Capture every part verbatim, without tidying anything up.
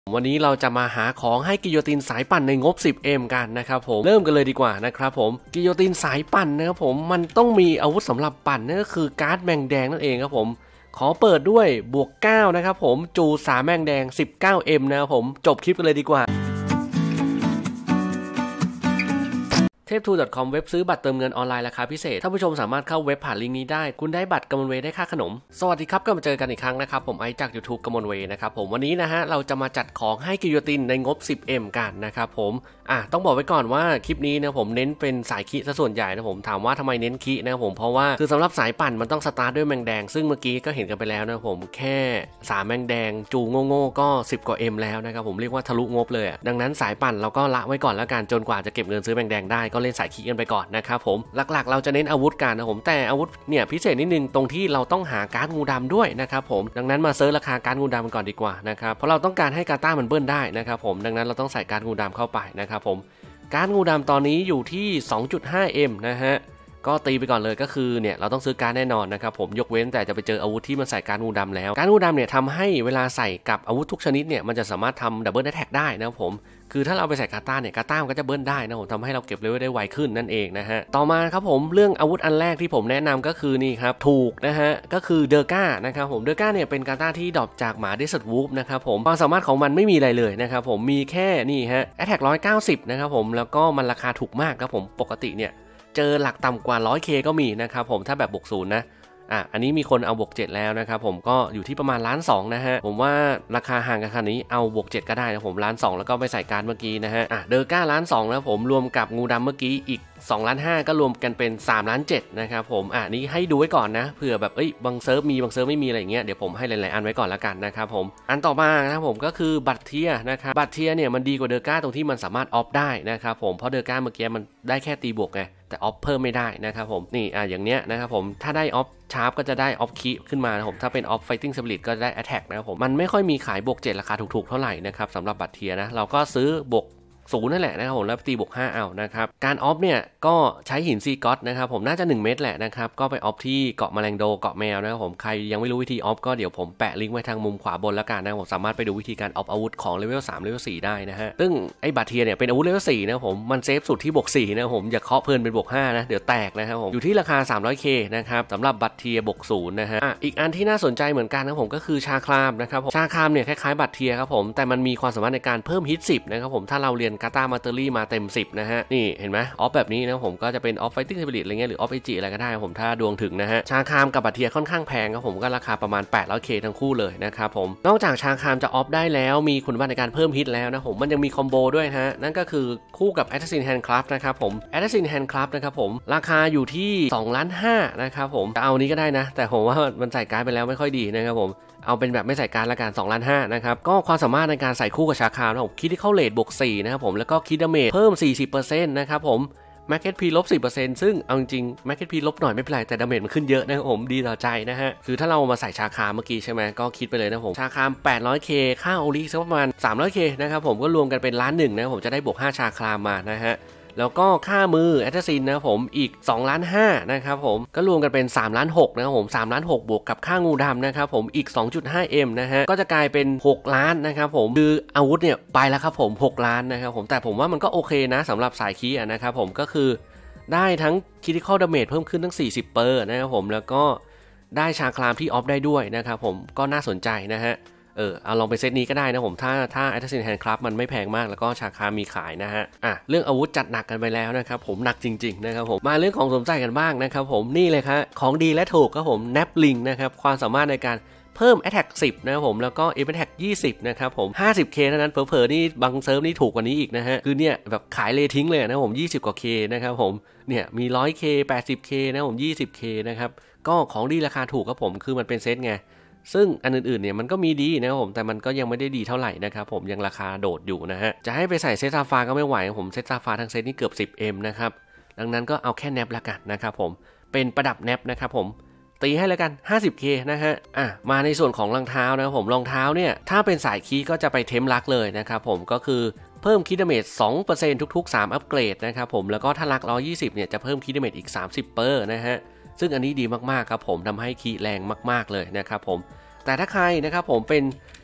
วันนี้เราจะมาหาของให้กิโยตินสายปั่นในงบ สิบเอ็ม กันนะครับผมเริ่มกันเลยดีกว่านะครับผมกิโยตินสายปั่นนะครับผมมันต้องมีอาวุธสำหรับปั่นนั่นก็คือการ์ดแมงแดงนั่นเองครับผมขอเปิดด้วยบวกเก้านะครับผมจูสามแมงแดง สิบเก้าเอ็ม นะครับผมจบคลิปกันเลยดีกว่าเทพทู ดอท คอม เว็บซื้อบัตรเติมเงินออนไลน์ราคาพิเศษท่านผู้ชมสามารถเข้าเว็บผ่านลิงก์นี้ได้คุณได้บัตรกมลเวได้ค่าขนมสวัสดีครับก็มาเจอกันอีกครั้งนะครับผมไอซ์จาก YouTube กมลเวนะครับผมวันนี้นะฮะเราจะมาจัดของให้กิโยตินในงบ สิบเอ็ม กันนะครับผมอ่ะต้องบอกไว้ก่อนว่าคลิปนี้นะผมเน้นเป็นสายคิซะส่วนใหญ่นะผมถามว่าทำไมเน้นคินะครับผมเพราะว่าคือสำหรับสายปั่นมันต้องสตาร์ทด้วยแมงแดงซึ่งเมื่อกี้ก็เห็นกันไปแล้วนะผมแค่สามแมงแดงจูโง่ๆก็สิบกว่า M แล้วนะครับผมเรียกว่าทะลุงบเลยดังนั้นสายปั่นเราก็ละไว้ก่อนแล้วกันจนกว่าจะเก็บเงินซื้อแมงแดงได้ก็เล่นสายคิกันไปก่อนนะครับผมหลักๆเราจะเน้นอาวุธกันนะผมแต่อาวุธเนี่ยพิเศษนิดนึงตรงที่เราต้องหาการ์ดงูดำด้วยนะครับผมดังนั้นมาเซิร์ชราคาการ์ดงูดำก่อนดีกว่านะครับเพราะเราต้องการให้กาต้ามันเบิ้ลได้นะครับผมดังนั้นเราต้องใส่การ์ดงูดำเข้าไปนะครับผมการ์ดงูดำตอนนี้อยู่ที่ สองจุดห้า เอ็ม นะฮะก็ตีไปก่อนเลยก็คือเนี่ยเราต้องซื้อการ์ดแน่นอนนะครับผมยกเว้นแต่จะไปเจออาวุธที่มันใส่การ์ดงูดำแล้วการ์ดงูดำเนี่ยทำให้เวลาใส่กับอาวุธทุกชนิดเนี่ยมันจะสามารถทำดับเบิลแอทแทกได้นะครับผมคือถ้าเราไปใส่กาต้าเนี่ยกาต้ามันก็จะเบิ้ลได้นะผมทำให้เราเก็บเลเวลได้ไวขึ้นนั่นเองนะฮะต่อมาครับผมเรื่องอาวุธอันแรกที่ผมแนะนำก็คือนี่ครับถูกนะฮะก็คือเดอร์ก้านะครับผมเดอร์ก้าเนี่ยเป็นกาต้าที่ดรอปจากหมาเดสต์วูฟนะครับผมความสามารถของมันไม่มีอะไรเลยนะครับผมมีแค่นี่ฮะแอทแทกหนึ่งร้อยเก้าสิบนะครับผมแล้วก็มันราคาถูกมากครับผมปกติเนี่ยเจอหลักต่ำกว่า หนึ่งร้อยเค ก็มีนะครับผมถ้าแบบบวกศูนย์นะอ่ะอันนี้มีคนเอาบวกเจ็ดแล้วนะครับผมก็อยู่ที่ประมาณล้านสองนะฮะผมว่าราคาห่างกันขนาดนี้เอาบวกเจ็ดก็ได้นะผมล้านสองแล้วก็ไปใส่การเมื่อกี้นะฮะอ่ะเดอร์ก้าล้านสองแล้วผมรวมกับงูดำเมื่อกี้อีกสองล้านห้าก็รวมกันเป็นสามล้านเจ็ดนะครับผมอ่ะนี้ให้ดูไว้ก่อนนะเผื่อแบบเอ้ยบางเซิร์ฟมีบางเซิร์ฟไม่มีอะไรอย่างเงี้ยเดี๋ยวผมให้หลายๆอันไว้ก่อนละกันนะครับผมอันต่อมานะครับผมก็คือบัตรเทียนะครับบัตรเทียเนี่ยมันดีกว่าเดอร์ก้าตรงที่มันสามารถออฟได้นะครับผมเพราะเดอร์ก้าเมื่อกี้มันได้แค่ตีบวกไงแต่ออฟเพิ่มไม่ได้นะครับผมนี่อ่ะอย่างเนี้ยนะครับผมถ้าได้ออฟชาร์ปก็จะได้ออฟคีขึ้นมานะผมถ้าเป็นออฟไฟติ้งสปิริตก็จะได้แอทแทกนะครับผมมันไม่ค่อยมีขายบวกเจ็ดราคาถูกๆเท่าไหร่นะครับสำหรับบัตรเทียนะเราก็ซื้อบวกศูนย์นั่นแหละนะครับผมแล้วตีบวกห้าเอานะครับการออฟเนี่ยก็ใช้หินซีก็อตนะครับผมน่าจะหนึ่งเม็ดแหละนะครับก็ไปออฟที่เกาะแมลงโดเกาะแมวนะครับผมใครยังไม่รู้วิธีออฟก็เดี๋ยวผมแปะลิงก์ไว้ทางมุมขวาบนแล้วกันนะผมสามารถไปดูวิธีการออฟอาวุธของเลเวลสามเลเวลสี่ได้นะฮะซึ่งไอ้บัตรเทียเนี่ยเป็นอาวุธเลเวลสี่นะครับผมมันเซฟสุดที่บวกสี่นะครับผมอย่าเคาะเพลินเป็นบวกห้านะเดี๋ยวแตกนะครับผมอยู่ที่ราคา สามร้อยเค นะครับสำหรับบัตรเทียบวกศูนย์นะฮะอ่ะอีกอันที่น่าสนใจเหมือนกันนะผมก็คือชาครามนะครับชาครามเนี่ยคล้ายๆบัตรเทียครับผมแต่มันมีความสามารถในการเพิ่มฮิตสิบนะครับผมถ้าเราเรียนกาตามาเตอรี่เต็มสิบนะฮะนี่เห็นไหมออฟแบบนี้นะผมก็จะเป็นออฟไฟติ้งสปิริตอะไรเงี้ยหรือออฟเอจิอะไรก็ได้ผมถ้าดวงถึงนะฮะชาคามกับบัตรเทียค่อนข้างแพงครับผมก็ราคาประมาณ แปดร้อยเค ทั้งคู่เลยนะครับผมนอกจากชาคามจะออฟได้แล้วมีคุณสมบัติในการเพิ่มฮิตแล้วนะผมมันยังมีคอมโบด้วยนะฮะนั่นก็คือคู่กับ Assassin Handcraft นะครับผม Assassin Handcraft นะครับผมราคาอยู่ที่สองล้านห้านะครับผมจะเอานี้ก็ได้นะแต่ผมว่ามันใส่การ์ดไปแล้วไม่ค่อยดีนะครับผมเอาเป็นแบบไม่ใส่การละกันสองล้านห้านะครับก็ความสามารถในการใส่คู่กับชาคามนะผมคิดที่เข้าเลทบวกสี่นะครับผมแล้วก็คิดดาเมจเพิ่ม สี่สิบเปอร์เซ็นต์ นะครับผมแมคเก็ตพีลบ สิบเปอร์เซ็นต์ ซึ่งเอาจริงๆแมคเก็ตพีลบหน่อยไม่เป็นไรแต่ดาเมจมันขึ้นเยอะนะครับผมดีต่อใจนะฮะคือถ้าเรามาใส่ชาคามเมื่อกี้ใช่ไหมก็คิดไปเลยนะผมชาคาม แปดร้อยเค ค่าโอลิสักประมาณ สามร้อยเค นะครับผมก็รวมกันเป็นล้านหนึ่งนะผมจะได้บวกห้าชาคามมานะฮะแล้วก็ค่ามือแอสซัสซินนะครับผมอีกสองล้านห้านะครับผมก็รวมกันเป็นสามล้านหกนะครับผมสามล้านหกบวกกับค่างูดำนะครับผมอีก สองจุดห้าเอ็ม นะฮะก็จะกลายเป็นหกล้านนะครับผมคืออาวุธเนี่ยไปแล้วครับผมหกล้านนะครับผมแต่ผมว่ามันก็โอเคนะสำหรับสายคีย์นะครับผมก็คือได้ทั้ง Critical Damage เพิ่มขึ้นทั้ง สี่สิบเปอร์เซ็นต์ นะครับผมแล้วก็ได้ชาครามที่ออฟได้ด้วยนะครับผมก็น่าสนใจนะฮะเออเอาลองไปเซตนี้ก็ได้นะผมถ้าถ้า Assassin Handcraft มันไม่แพงมากแล้วก็ชาคามีขายนะฮะอ่ะเรื่องอาวุธจัดหนักกันไปแล้วนะครับผมหนักจริงๆนะครับผมมาเรื่องของสวมใส่กันบ้างนะครับผมนี่เลยครับของดีและถูกครับผม Napling นะครับความสามารถในการเพิ่ม Attack สิบนะครับผมแล้วก็ Event Attack ยี่สิบนะครับผม ห้าสิบเค เท่านั้นเผลอๆนี่บางเซิร์ฟนี่ถูกกว่านี้อีกนะฮะคือเนี่ยแบบขายเลทิ้งเลยนะผมยี่สิบกว่า K นะครับผมเนี่ยมี หนึ่งร้อยเค แปดสิบเค นะผม ยี่สิบเค นะครับก็ของดีราคาถูกครับผมคือมันเป็นเซตไงซึ่งอันอื่นๆเนี่ยมันก็มีดีนะครับผมแต่มันก็ยังไม่ได้ดีเท่าไหร่นะครับผมยังราคาโดดอยู่นะฮะจะให้ไปใส่เซตซาฟาก็ไม่ไหวผมเซตซาฟาทั้งเซตนี่เกือบ สิบเอ็ม นะครับดังนั้นก็เอาแค่แนบละกันนะครับผมเป็นประดับแนบนะครับผมตีให้แล้วกัน ห้าสิบเค นะฮะอ่ะมาในส่วนของรองเท้านะครับผมรองเท้าเนี่ยถ้าเป็นสายคีก็จะไปเทมลักเลยนะครับผมก็คือเพิ่มคิดดาเมจ สองเปอร์เซ็นต์ ทุกๆสามอัปเกรดนะครับผมแล้วก็ถ้าลักหนึ่งร้อยยี่สิบเนี่ยจะเพิ่มคิดดาเมจอีก สามสิบเปอร์เซ็นต์ นะฮะซึ่งอันนี้ดีมากๆครับผมทำให้คีแรงมากๆเลยนะครับผมแต่ถ้าใครนะครับผมเป็น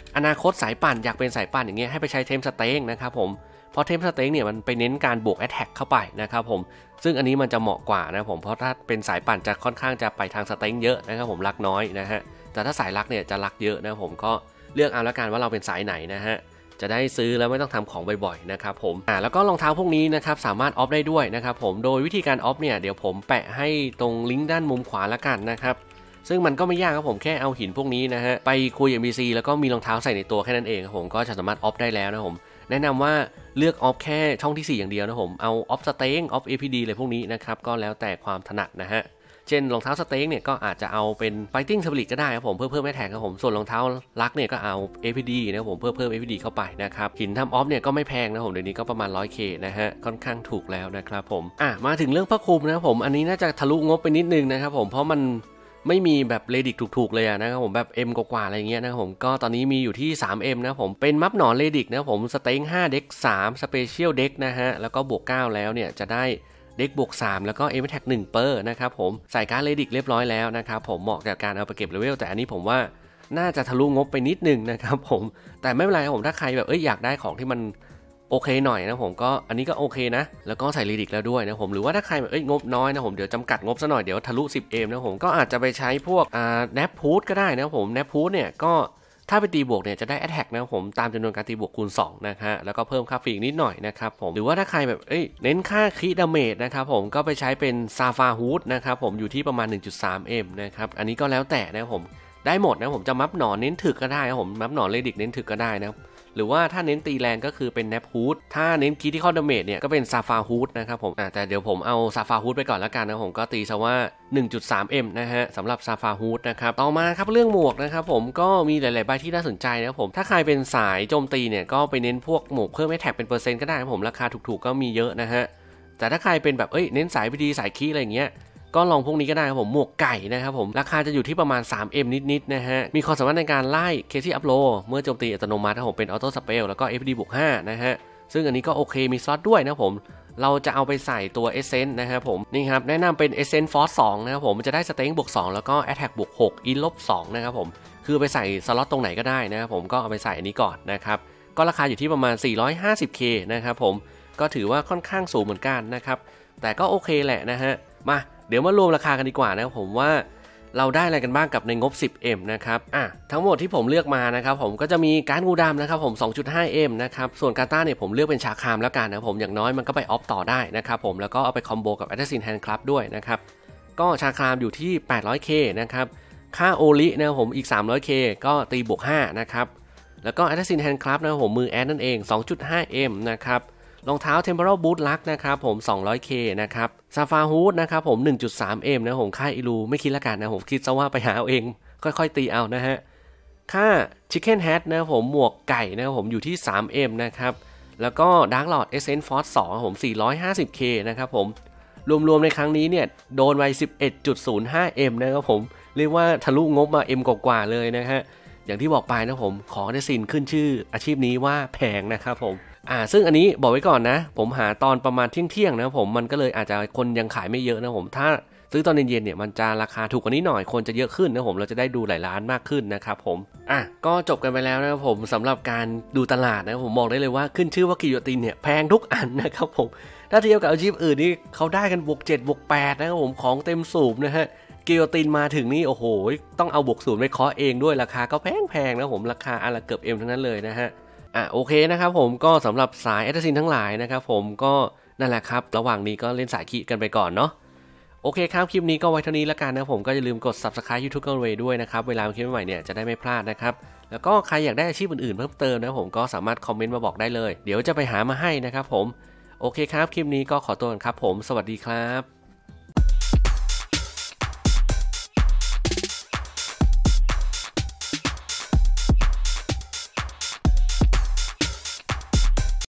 อนาคตสายปั่นอยากเป็นสายปั่นอย่างเงี้ยให้ไปใช้เทมสเต็งนะครับผมเพราะเทมสเต็งเนี่ยมันไปเน้นการบวกแอตแทกเข้าไปนะครับผมซึ่งอันนี้มันจะเหมาะกว่านะผมเพราะถ้าเป็นสายปั่นจะค่อนข้างจะไปทางสเต็งเยอะนะครับผมรักน้อยนะฮะแต่ถ้าสายรักเนี่ยจะรักเยอะนะผมก็เลือกเอาละกันว่าเราเป็นสายไหนนะฮะจะได้ซื้อแล้วไม่ต้องทำของบ่อยๆนะครับผมอ่าแล้วก็รองเท้าพวกนี้นะครับสามารถออฟได้ด้วยนะครับผมโดยวิธีการออฟเนี่ยเดี๋ยวผมแปะให้ตรงลิงก์ด้านมุมขวาละกันนะครับซึ่งมันก็ไม่ยากครับผมแค่เอาหินพวกนี้นะฮะไปคุย เอ็ม บี ซี แล้วก็มีรองเท้าใส่ในตัวแค่นั้นเองครับผมก็จะสามารถออฟได้แล้วนะผมแนะนำว่าเลือกออฟแค่ช่องที่สี่อย่างเดียวนะผมเอาออฟสเต็งออฟ เอ พี ดี อะไรพวกนี้นะครับก็แล้วแต่ความถนัดนะฮะเช่นรองเท้าสเต็งเนี่ยก็อาจจะเอาเป็น Fighting Spirit ก็ได้ครับผมเพื่อเพิ่มแอตแทกครับผมส่วนรองเท้ารักเนี่ยก็เอา เอ พี ดี นะผมเพื่อเพิ่ม เอ พี ดี เข้าไปนะครับหินทำออฟเนี่ยก็ไม่แพงนะผมเดี๋ยวนี้ก็ประมาณ หนึ่งร้อยเค นะฮะค่อนข้างถูกแล้วนะครับผมอ่ะมาถึงเรื่องผ้าคลุมนะครับผมอันนี้น่าจะทะลุงบไปนิดนึงนะครับผมเพราะมันไม่มีแบบเรดิกถูกๆเลยนะครับผมแบบ M กว่าๆอะไรเงี้ยนะครับผมก็ตอนนี้มีอยู่ที่ สามเอ็ม นะผมเป็นมัฟหนอนเรดิกนะผมสเต็งห้าเด็กสามสเปเชียลเด็กนะฮะแล้วก็บวกเก้าแล้วเนี่ยจะได้เด็กบวกสามแล้วก็ เอ็ม แท็ก หนึ่งเปอร์นะครับผมใส่การ์ดเรดิกเรียบร้อยแล้วนะครับผมเหมาะกับการเอาไปเก็บเลเวลแต่อันนี้ผมว่าน่าจะทะลุงบไปนิดนึงนะครับผมแต่ไม่เป็นไรครับผมถ้าใครแบบเอ้ยอยากได้ของที่มันโอเคหน่อยนะผมก็อันนี้ก็โอเคนะแล้วก็ใส่เรดิกแล้วด้วยนะผมหรือว่าถ้าใครแบบเอ้ยงบน้อยนะผมเดี๋ยวจำกัดงบซะหน่อยเดี๋ยวทะลุ สิบเอ็ม นะผมก็อาจจะไปใช้พวกอ่าแนปพูดก็ได้นะผมแนปพูดเนี่ยก็ถ้าไปตีบวกเนี่ยจะได้แอตแทกนะผมตามจำนวนการตีบวกคูณสองนะฮะแล้วก็เพิ่มค่าฟรีนิดหน่อยนะครับผมหรือว่าถ้าใครแบบเอ้ยเน้นค่าคีดาเมจนะครับผมก็ไปใช้เป็นซาฟาฮูดนะครับผมอยู่ที่ประมาณ หนึ่งจุดสาม เอ็ม นะครับอันนี้ก็แล้วแต่นะผมได้หมดนะผมจะมัฟหนอนเน้นถึกก็ได้นะผมมัฟหนอนเรดิกเน้นถึกก็ได้นะหรือว่าถ้าเน้นตีแรงก็คือเป็นแนปฮูดถ้าเน้นคีที่ข้อดาเมจเนี่ยก็เป็นซาฟาฮูดนะครับผมแต่เดี๋ยวผมเอาซาฟาฮูดไปก่อนแล้วกันนะผมก็ตีซะว่า หนึ่งจุดสาม เอ็ม นะฮะสำหรับซาฟาฮูดนะครับต่อมาครับเรื่องหมวกนะครับผมก็มีหลายๆใบที่น่าสนใจนะครับผมถ้าใครเป็นสายโจมตีเนี่ยก็ไปเน้นพวกหมวกเพิ่มแอตแทกเป็นเปอร์เซ็นต์ก็ได้ครับผมราคาถูกๆก็มีเยอะนะฮะแต่ถ้าใครเป็นแบบเอ้ยเน้นสายพีดีสายคีอะไรอย่างเงี้ยก็ลองพวกนี้ก็ได้ครับผมหมวกไก่นะครับผมราคาจะอยู่ที่ประมาณ สามเอ็ม นิดๆนะฮะมีความสามารถในการไล่เคซี่อัพโหลดเมื่อโจมตีอัตโนมัติครับผมเป็นออโต้สเปลแล้วก็ เอฟ ดี บวกห้านะฮะซึ่งอันนี้ก็โอเคมีสล็อตด้วยนะผมเราจะเอาไปใส่ตัว Essence นะครับผมนี่ครับแนะนำเป็น Essence Force สองนะครับผมจะได้สเต็งบวกสองแล้วก็ Attack บวกหก In ลบสองนะครับผมคือไปใส่สล็อตตรงไหนก็ได้นะครับผมก็เอาไปใส่อันนี้ก่อนนะครับก็ราคาอยู่ที่ประมาณ สี่ร้อยห้าสิบเค นะครับผมก็ถือว่าค่อนข้างสูงเหมือนกันนะครับแต่ก็โอเคแหละนะฮะมาเดี๋ยวมารวมราคากันดีกว่านะผมว่าเราได้อะไรกันบ้างกับในงบ สิบเอ็ม นะครับอ่ะทั้งหมดที่ผมเลือกมานะครับผมก็จะมีการ์ดงูดำนะครับผม สองจุดห้าเอ็ม นะครับส่วนการ์ต้าเนี่ยผมเลือกเป็นชาคามแล้วกันนะผมอย่างน้อยมันก็ไปออฟต่อได้นะครับผมแล้วก็เอาไปคอมโบกับแอตซินแฮนด์คลับด้วยนะครับก็ชาคามอยู่ที่ แปดร้อยเค นะครับค่าโอลินะผมอีก สามร้อยเค ก็ตีบวกห้านะครับแล้วก็แอตซินแฮนด์คลับนะผมมือแอดนั่นเอง สองจุดห้าเอ็ม นะครับรองเท้า Temporal Boot Luck นะครับผม สองร้อยเค นะครับซาฟาฮูดนะครับผม หนึ่งจุดสามเอ็ม นะผมค่าอิลูไม่คิดละกันนะผมคิดซะว่าไปหาเอาเองค่อยๆตีเอานะฮะค่า Chicken Hat นะผมหมวกไก่นะผมอยู่ที่ สามเอ็ม นะครับแล้วก็ Dark Lord Essence Force สองผม สี่ร้อยห้าสิบเค นะครับผมรวมๆในครั้งนี้เนี่ยโดนไว้ สิบเอ็ดจุดศูนย์ห้าเอ็ม นะครับผมเรียกว่าทะลุงบมา M กว่าๆเลยนะฮะอย่างที่บอกไปนะผมขอได้สินขึ้นชื่ออาชีพนี้ว่าแพงนะครับผมอ่าซึ่งอันนี้บอกไว้ก่อนนะผมหาตอนประมาณเที่ยงๆนะผมมันก็เลยอาจจะคนยังขายไม่เยอะนะผมถ้าซื้อตอนเย็นๆเนี่ยมันจะราคาถูกกว่านี้หน่อยคนจะเยอะขึ้นนะผมเราจะได้ดูหลายร้านมากขึ้นนะครับผมอ่ะก็จบกันไปแล้วนะครับผมสำหรับการดูตลาดนะผมบอกได้เลยว่าขึ้นชื่อว่ากิโยตินเนี่ยแพงทุกอันนะครับผมถ้าเทียบกับอาชีพอื่นนี่เขาได้กันบวกเจ็ดบวกแปดนะครับผมของเต็มสูบนะฮะกิโยตินมาถึงนี่โอ้โหต้องเอาบวกศูนย์ไปเคาะเองด้วยราคาก็แพงๆนะผมราคาอันละเกือบเอ็มทั้งนั้นเลยนะฮะอ่ะโอเคนะครับผมก็สำหรับสายแอตซินทั้งหลายนะครับผมก็นั่นแหละครับระหว่างนี้ก็เล่นสายคีกันไปก่อนเนาะโอเคครับคลิปนี้ก็ไว้เท่านี้แล้วกันนะผมก็อย่าลืมกด ซับสไครบ์ YouTube Gunway ด้วยนะครับเวลาคลิปใหม่ๆเนี่ยจะได้ไม่พลาดนะครับแล้วก็ใครอยากได้อาชีพอื่นๆเพิ่มเติมนะผมก็สามารถคอมเมนต์มาบอกได้เลยเดี๋ยวจะไปหามาให้นะครับผมโอเคครับคลิปนี้ก็ขอตัวก่อนครับผมสวัสดีครับ